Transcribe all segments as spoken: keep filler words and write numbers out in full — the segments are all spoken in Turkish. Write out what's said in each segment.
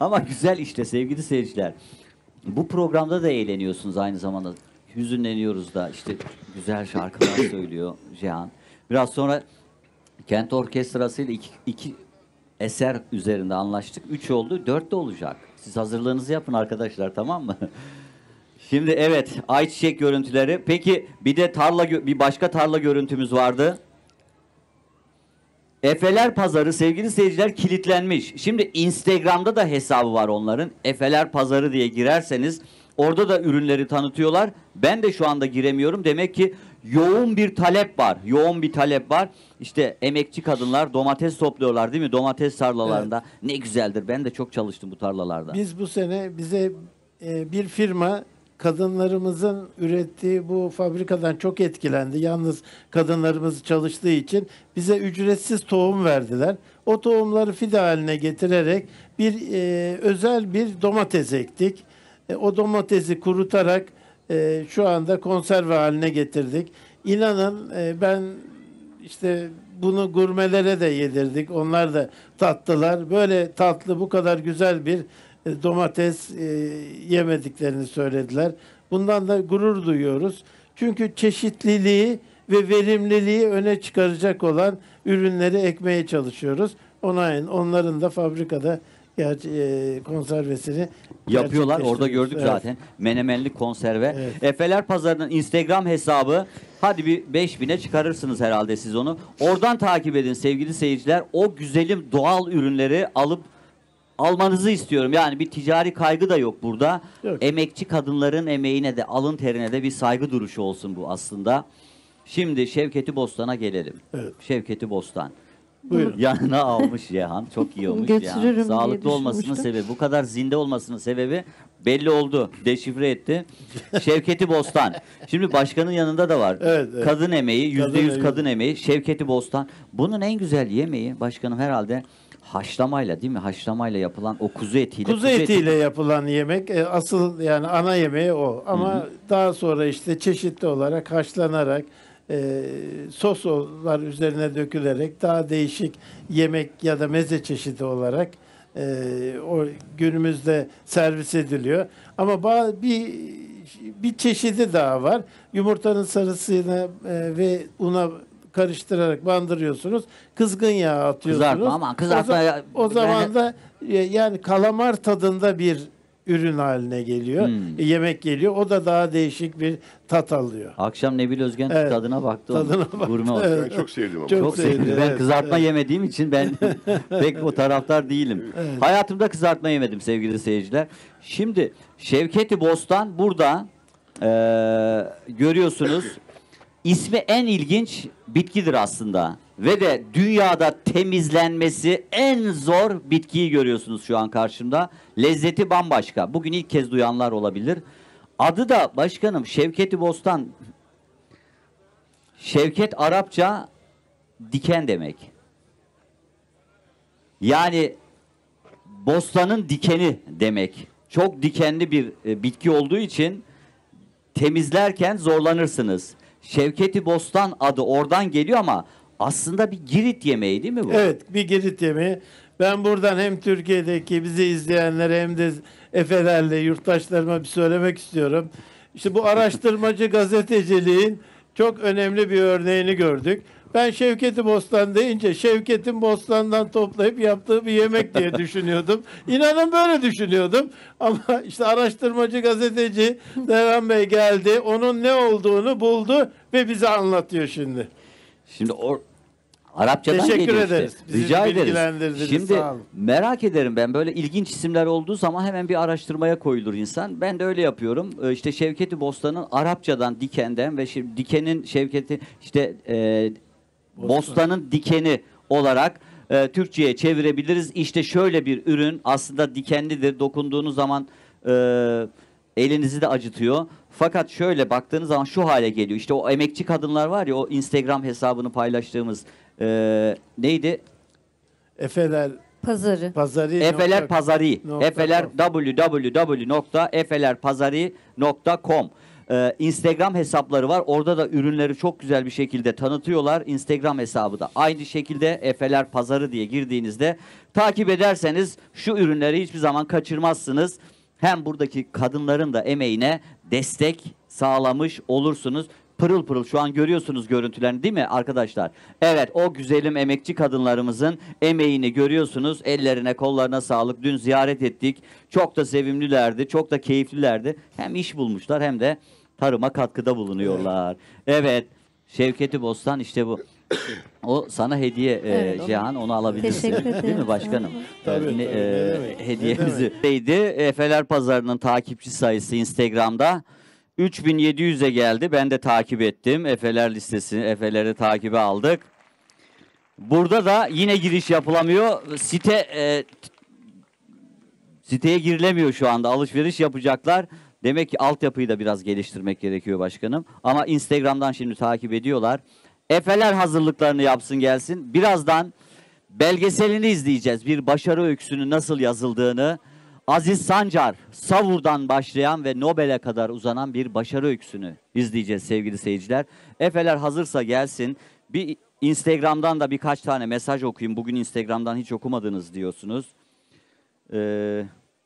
Ama güzel işte sevgili seyirciler. Bu programda da eğleniyorsunuz aynı zamanda. Hüzünleniyoruz da işte güzel şarkılar söylüyor Cihan. Biraz sonra Kent Orkestrası ile iki, iki eser üzerinde anlaştık. Üç oldu, dört de olacak. Siz hazırlığınızı yapın arkadaşlar, tamam mı? Şimdi evet, ayçiçek görüntüleri. Peki bir de tarla, bir başka tarla görüntümüz vardı. Efeler Pazarı sevgili seyirciler kilitlenmiş. Şimdi Instagram'da da hesabı var onların. Efeler Pazarı diye girerseniz orada da ürünleri tanıtıyorlar. Ben de şu anda giremiyorum. Demek ki yoğun bir talep var. Yoğun bir talep var. İşte emekçi kadınlar domates topluyorlar değil mi? Domates tarlalarında. Evet. Ne güzeldir. Ben de çok çalıştım bu tarlalarda. Biz bu sene bize e, bir firma kadınlarımızın ürettiği bu fabrikadan çok etkilendi. Yalnız kadınlarımız çalıştığı için bize ücretsiz tohum verdiler. O tohumları fide haline getirerek bir e, özel bir domates ektik. E, o domatesi kurutarak e, şu anda konserve haline getirdik. İnanın e, ben işte bunu gurmelere de yedirdik. Onlar da tattılar. Böyle tatlı, bu kadar güzel bir domates e, yemediklerini söylediler. Bundan da gurur duyuyoruz. Çünkü çeşitliliği ve verimliliği öne çıkaracak olan ürünleri ekmeye çalışıyoruz. Ona, onların da fabrikada gerçi, e, konservesini yapıyorlar. Orada gördük evet. Zaten. Menemenli konserve. Evet. Efeler Pazarı'nın Instagram hesabı. Hadi bir beş bine çıkarırsınız herhalde siz onu. Oradan takip edin sevgili seyirciler. O güzelim doğal ürünleri alıp almanızı istiyorum. Yani bir ticari kaygı da yok burada. Yok. Emekçi kadınların emeğine de, alın terine de bir saygı duruşu olsun bu aslında. Şimdi Şevketi Bostan'a gelelim. Evet. Şevketi Bostan. Buyurun. Yanına almış Cihan. Çok iyi olmuş Cihan. Sağlıklı olmasının sebebi, bu kadar zinde olmasının sebebi belli oldu. Deşifre etti. Şevketi Bostan. Şimdi başkanın yanında da var. Evet, evet. Kadın emeği, yüzde yüz kadın emeği. Şevketi Bostan. Bunun en güzel yemeği başkanım herhalde haşlamayla, değil mi? Haşlamayla yapılan o kuzu etiyle. Kuzu, kuzu etiyle eti. yapılan yemek e, asıl yani ana yemeği o. Ama Hı-hı. daha sonra işte çeşitli olarak haşlanarak e, soslar üzerine dökülerek daha değişik yemek ya da meze çeşidi olarak e, o günümüzde servis ediliyor. Ama bir bir çeşidi daha var. Yumurtanın sarısını e, ve una karıştırarak bandırıyorsunuz. Kızgın yağ atıyorsunuz. Kızartma ama kızartma. O, o zaman da yani kalamar tadında bir ürün haline geliyor. Hmm. E, yemek geliyor. O da daha değişik bir tat alıyor. Akşam Nebil Özgen evet. tadına baktı. Tadına baktı. Gurme evet. Ben çok sevdim ama. Çok, çok sevdim. sevdim. Ben evet. kızartma evet. yemediğim için ben pek o taraftar değilim. Evet. Hayatımda kızartma yemedim sevgili seyirciler. Şimdi Şevketi Bostan burada e, görüyorsunuz. İsmi en ilginç bitkidir aslında. Ve de dünyada temizlenmesi en zor bitkiyi görüyorsunuz şu an karşımda. Lezzeti bambaşka. Bugün ilk kez duyanlar olabilir. Adı da başkanım Şevketi Bostan. Şevket Arapça diken demek. Yani bostanın dikeni demek. Çok dikenli bir e, bitki olduğu için temizlerken zorlanırsınız. Şevketi Bostan adı oradan geliyor ama aslında bir Girit yemeği değil mi bu? Evet, bir Girit yemeği. Ben buradan hem Türkiye'deki bizi izleyenlere hem de Efelerle yurttaşlarıma bir söylemek istiyorum. İşte bu araştırmacı gazeteciliğin çok önemli bir örneğini gördük. Ben Şevketi Bostan deyince Şevket'in bostandan toplayıp yaptığı bir yemek diye düşünüyordum. İnanın böyle düşünüyordum. Ama işte araştırmacı gazeteci Devran Bey geldi. Onun ne olduğunu buldu ve bize anlatıyor şimdi. Şimdi o Arapçadan Teşekkür geliyor ederiz. işte. Rica ederiz. Şimdi sağ olun. Merak ederim ben, böyle ilginç isimler olduğu zaman hemen bir araştırmaya koyulur insan. Ben de öyle yapıyorum. Ee, işte Şevketi Bostan'ın Arapçadan dikenden ve şi- dikenin Şevketi işte e, bostanın dikeni olarak e, Türkçe'ye çevirebiliriz. İşte şöyle bir ürün aslında dikenlidir. Dokunduğunuz zaman e, elinizi de acıtıyor. Fakat şöyle baktığınız zaman şu hale geliyor. İşte o emekçi kadınlar var ya, o Instagram hesabını paylaştığımız e, neydi? Efeler Pazarı. Pazarı. Efeler Pazarı. Efeler w w w nokta efeler pazarı nokta com. Ee, Instagram hesapları var. Orada da ürünleri çok güzel bir şekilde tanıtıyorlar. Instagram hesabı da aynı şekilde Efeler Pazarı diye girdiğinizde takip ederseniz şu ürünleri hiçbir zaman kaçırmazsınız. Hem buradaki kadınların da emeğine destek sağlamış olursunuz. Pırıl pırıl şu an görüyorsunuz görüntülerini değil mi arkadaşlar? Evet, o güzelim emekçi kadınlarımızın emeğini görüyorsunuz. Ellerine kollarına sağlık. Dün ziyaret ettik. Çok da sevimlilerdi. Çok da keyiflilerdi. Hem iş bulmuşlar hem de tarıma katkıda bulunuyorlar. Evet. Şevketi Bostan işte bu. O sana hediye e, Evet. Cihan, onu alabilirsin. Teşekkür ederim. Değil mi başkanım? Tabii, Ee, tabii, ne- ne e, demek, ne hediyemizi neydi? Efeler Pazarı'nın takipçi sayısı Instagram'da üç bin yedi yüze geldi. Ben de takip ettim. Efeler listesini, Efeler'i takibe aldık. Burada da yine giriş yapılamıyor. Site e, siteye girilemiyor şu anda. Alışveriş yapacaklar. Demek ki altyapıyı da biraz geliştirmek gerekiyor başkanım. Ama Instagram'dan şimdi takip ediyorlar. Efeler hazırlıklarını yapsın gelsin. Birazdan belgeselini izleyeceğiz. Bir başarı öyküsünün nasıl yazıldığını. Aziz Sancar, Savur'dan başlayan ve Nobel'e kadar uzanan bir başarı öyküsünü izleyeceğiz sevgili seyirciler. Efeler hazırsa gelsin. Bir Instagram'dan da birkaç tane mesaj okuyayım. Bugün Instagram'dan hiç okumadınız diyorsunuz. Ee,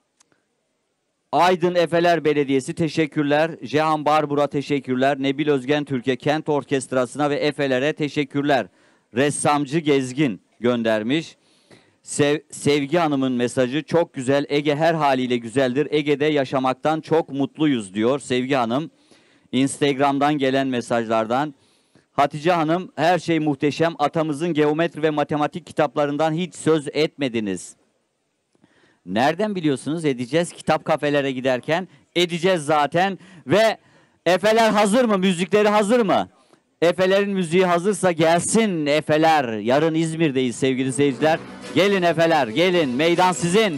Aydın Efeler Belediyesi teşekkürler. Cihan Barbur'a teşekkürler. Nebil Özgen Türkiye Kent Orkestrası'na ve Efeler'e teşekkürler. Ressamcı Gezgin göndermiş. Sev, Sevgi Hanım'ın mesajı çok güzel. Ege her haliyle güzeldir. Ege'de yaşamaktan çok mutluyuz diyor Sevgi Hanım. Instagram'dan gelen mesajlardan. Hatice Hanım, her şey muhteşem. Atamızın geometri ve matematik kitaplarından hiç söz etmediniz. Nereden biliyorsunuz? Edeceğiz. Kitap kafelere giderken edeceğiz zaten. Ve Efeler hazır mı? Müzikleri hazır mı? Efelerin müziği hazırsa gelsin Efeler. Yarın İzmir'deyiz sevgili seyirciler. Gelin Efeler, gelin. Meydan sizin.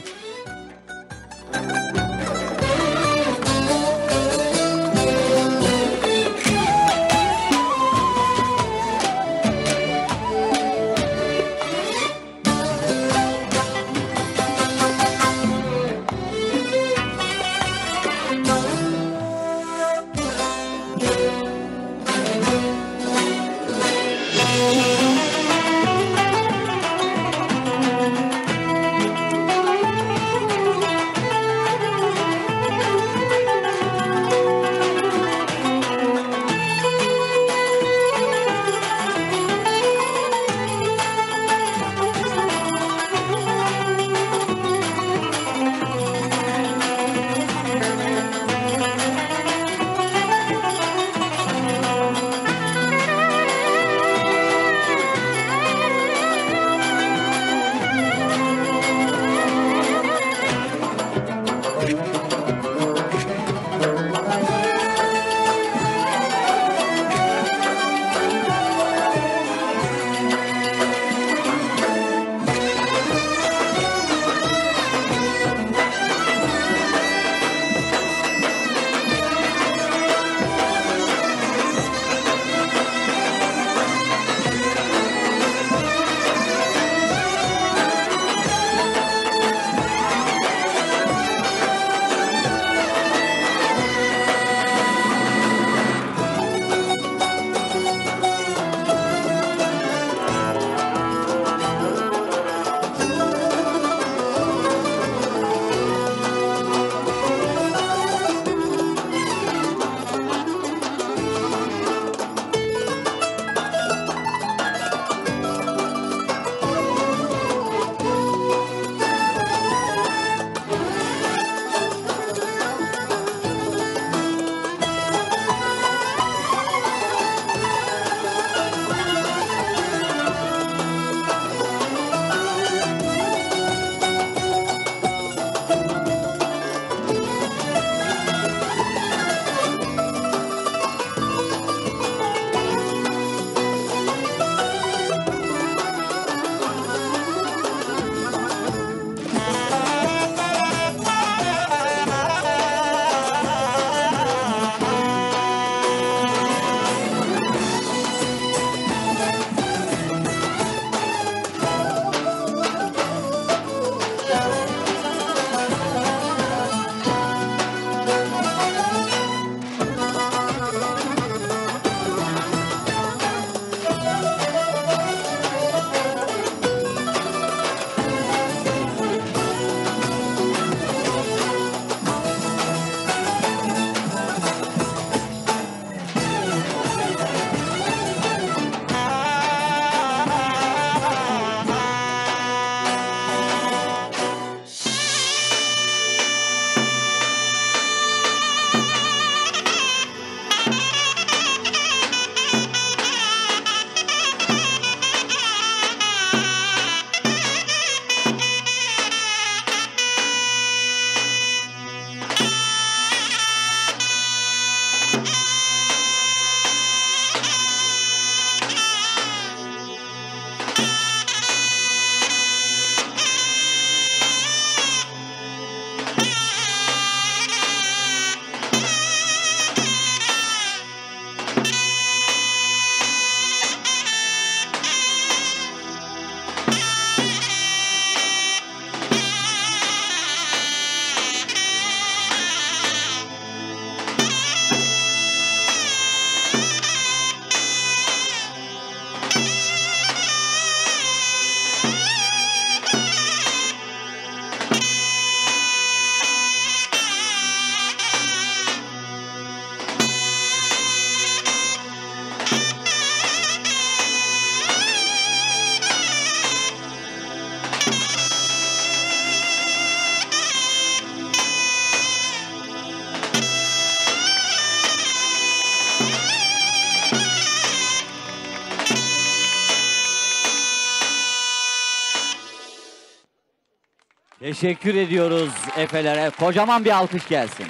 Teşekkür ediyoruz Efeler'e. Kocaman bir alkış gelsin.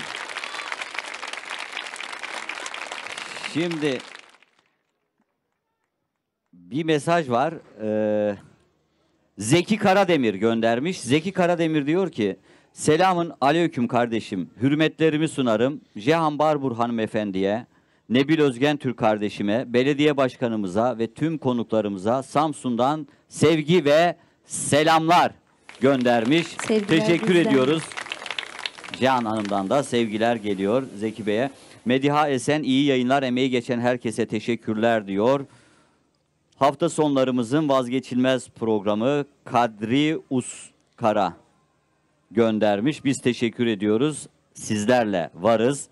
Şimdi bir mesaj var. Ee, Zeki Karademir göndermiş. Zeki Karademir diyor ki, selamın aleyküm kardeşim. Hürmetlerimi sunarım. Cihan Barbur hanımefendiye, Nebil Özgen Türk kardeşime, belediye başkanımıza ve tüm konuklarımıza Samsun'dan sevgi ve selamlar göndermiş. Sevgiler Teşekkür bizden. ediyoruz. Cihan Hanım'dan da sevgiler geliyor Zeki Bey'e. Mediha Esen, iyi yayınlar, emeği geçen herkese teşekkürler diyor. Hafta sonlarımızın vazgeçilmez programı Kadri Uskara göndermiş. Biz teşekkür ediyoruz. Sizlerle varız.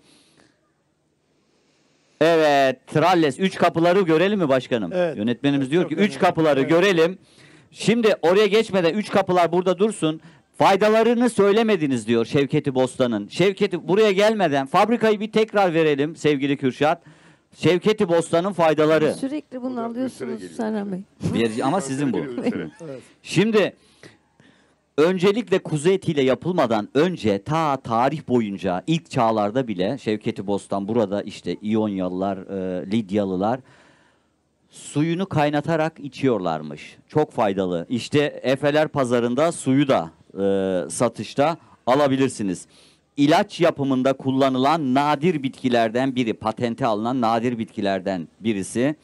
Evet, Tralles üç kapıları görelim mi başkanım? Evet. Yönetmenimiz Evet, diyor çok ki üç önemli. kapıları Evet. görelim. Şimdi oraya geçmeden üç kapılar burada dursun. Faydalarını söylemediniz diyor Şevketi Bostan'ın. Şevketi buraya gelmeden fabrikayı bir tekrar verelim sevgili Kürşat. Şevketi Bostan'ın faydaları. Sürekli bunu Hocam, alıyorsunuz üstüne Serhan Bey. Bir- ama sizin bu. Ülsere. Şimdi öncelikle kuzu etiyle yapılmadan önce ta tarih boyunca ilk çağlarda bile Şevketi Bostan burada işte İyonyalılar, e, Lidyalılar suyunu kaynatarak içiyorlarmış. Çok faydalı. İşte Efeler Pazarında suyu da e, satışta alabilirsiniz. İlaç yapımında kullanılan nadir bitkilerden biri, patente alınan nadir bitkilerden birisi.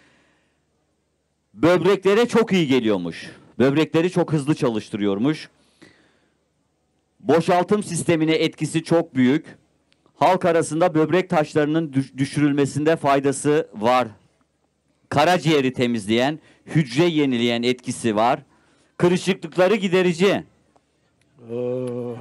Böbreklere çok iyi geliyormuş. Böbrekleri çok hızlı çalıştırıyormuş. Boşaltım sistemine etkisi çok büyük. Halk arasında böbrek taşlarının düş- düşürülmesinde faydası var. Karaciğeri temizleyen, hücre yenileyen etkisi var. Kırışıklıkları giderici. Oo.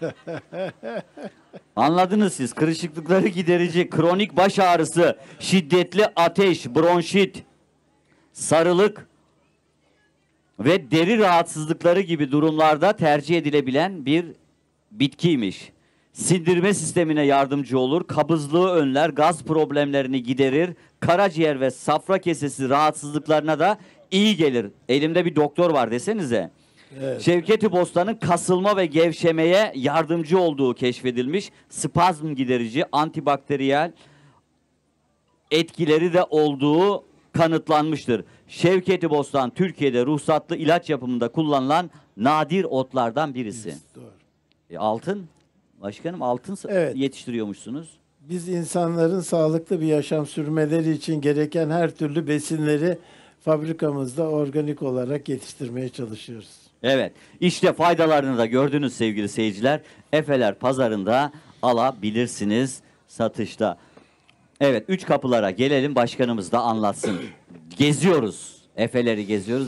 Anladınız siz. Kırışıklıkları giderici, kronik baş ağrısı, şiddetli ateş, bronşit, sarılık ve deri rahatsızlıkları gibi durumlarda tercih edilebilen bir bitkiymiş. Sindirme sistemine yardımcı olur, kabızlığı önler, gaz problemlerini giderir, karaciğer ve safra kesesi rahatsızlıklarına da iyi gelir. Elimde bir doktor var desenize. Evet. Şevketi Bostan'ın kasılma ve gevşemeye yardımcı olduğu keşfedilmiş. Spazm giderici, antibakteriyel etkileri de olduğu kanıtlanmıştır. Şevketi Bostan Türkiye'de ruhsatlı ilaç yapımında kullanılan nadir otlardan birisi. Doğru. E, altın, başkanım altın sa- Evet. yetiştiriyormuşsunuz. Biz insanların sağlıklı bir yaşam sürmeleri için gereken her türlü besinleri fabrikamızda organik olarak yetiştirmeye çalışıyoruz. Evet, işte faydalarını da gördünüz sevgili seyirciler. Efeler Pazarında alabilirsiniz satışta. Evet, üç kapılara gelelim, başkanımız da anlatsın. Geziyoruz, Efeleri geziyoruz.